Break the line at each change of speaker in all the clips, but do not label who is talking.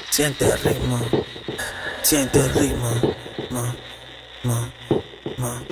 Siente el ritmo, siente el ritmo, ma, ma, ma.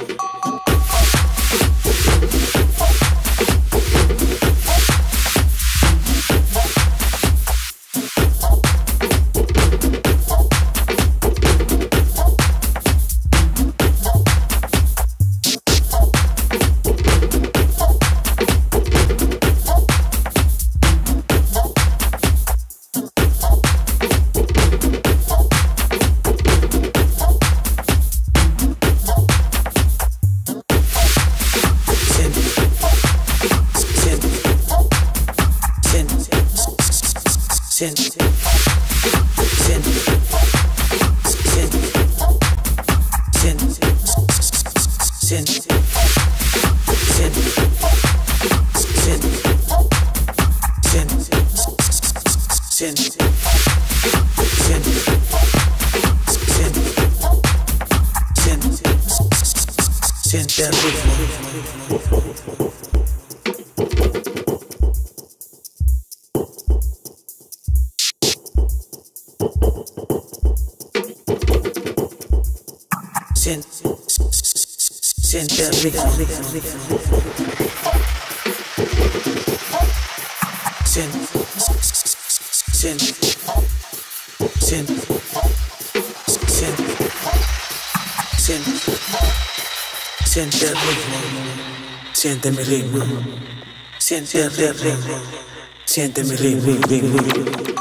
Siente, siente, siente, siente, siente, siente, siente, siente el ritmo. Siente el ritmo. Siente, siente, siente, siente, siente, siente el ritmo. Siente mi ritmo. Siente el ritmo. Siente mi ritmo.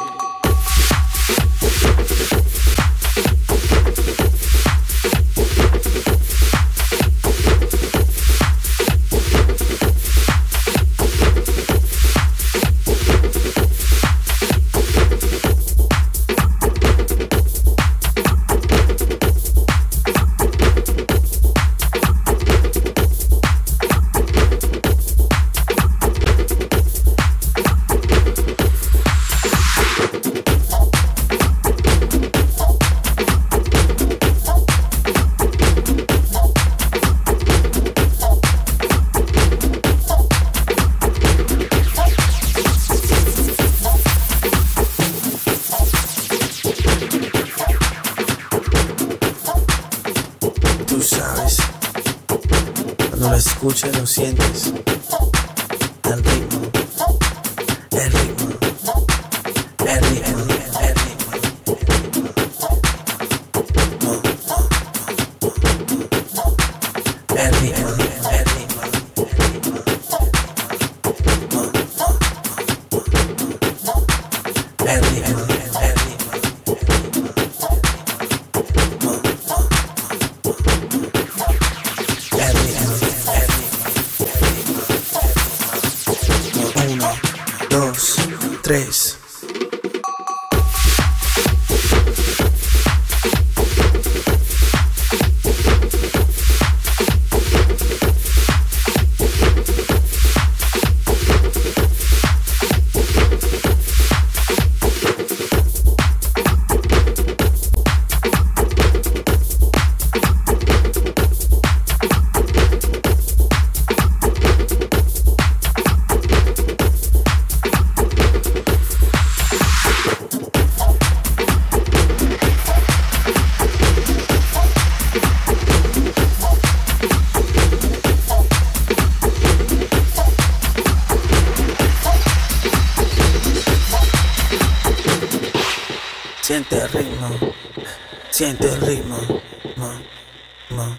Tú sabes, cuando lo escuchas lo sientes. El ritmo, el ritmo, el ritmo, el ritmo. El ritmo, el ritmo. El ritmo, el ritmo. Uno, dos, tres. Siente el ritmo, ma, ma.